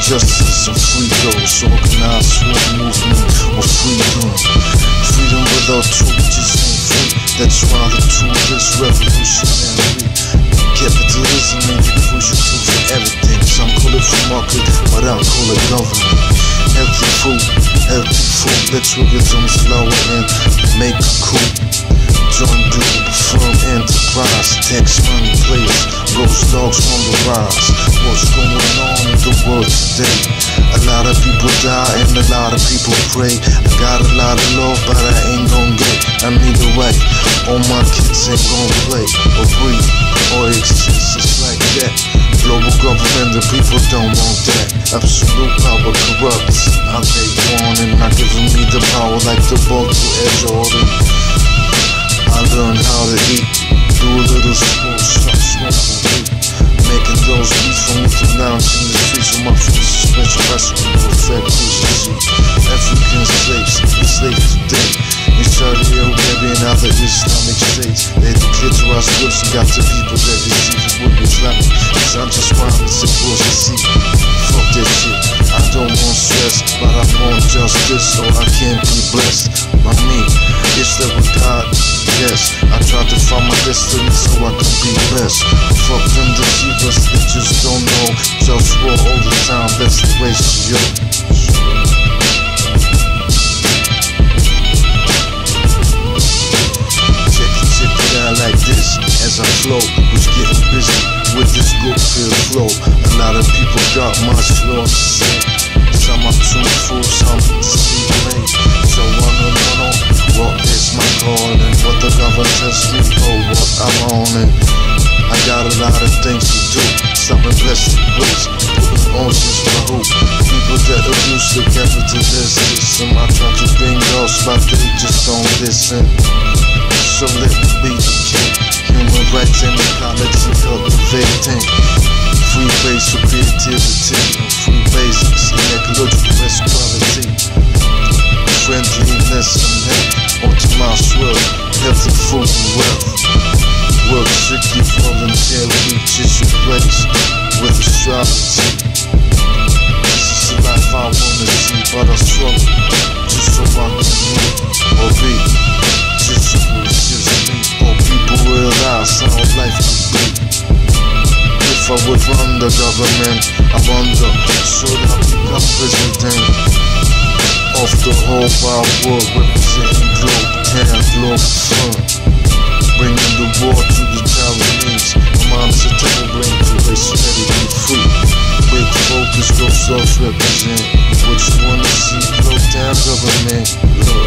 justice and free those. Organized sword movement of freedom. Freedom without truth just ain't free. That's why the truth is revolutionary. Capitalism ain't the crucial tool for everything. Some call it free market, but I call it government. Healthy food, let's get on slow and make a coup. Join Globalfirm enterprise, tax money players, GhostDogz on the rise. What's going on in the world today? A lot of people die and a lot of people pray. I got a lot of love, but I ain't gon' get. I'm either way. All my kids ain't gon' play or breathe or exist just like that. Global government, the people don't want that. Absolute power corrupts. I take one and not giving me the power like the ball to Edge Jordan. I learned how to eat, do a little sports, stop smoking weed. Making those beats from with the lounge in the streets of my food suspension recipe, perfect efficiency. African slaves, enslaved today. In Saudi Arabia and other Islamic states, they declare to us gifts and got the people that receive it with Islamic. Cause I'm just rhyming, supposed to see. Fuck that shit, I don't want stress, but I want justice so I can be blessed by me. It's that with God, yes. I try to find my destiny so I can be blessed. Fuck them deceivers that just don't know. JustWar all the time, that's the way to yo. Check it out like this as I flow. Was getting busy with this good feel flow. A lot of people got much love to say. Some are too full, some deceive me. So I know what is my calling, what the government tells me, oh what I'm on it. I got a lot of things to do, some in blessed ways, putting oceans for hope. People that abuse the capitalist system, I try to bring those, but they just don't listen. So let me be the king. Human rights and ecology cultivating. Free base for creativity and free basics in ecological equality. Friendliness and health onto my swirl. Healthy food and wealth. Work strictly volunteer, reaches your place with astrology. This is the life I wanna see, but I struggle just so I can live or be. Just so it's just me, or people realize how life could be. If I would run the government, I wonder, should I become president of the whole wide world, representing Globetown, Globalfirm, bringing the war to the Taiwanese. My mom's a terrible race, ready to be free. Big focus, GhostDogz represent. What you wanna see, Globetown government.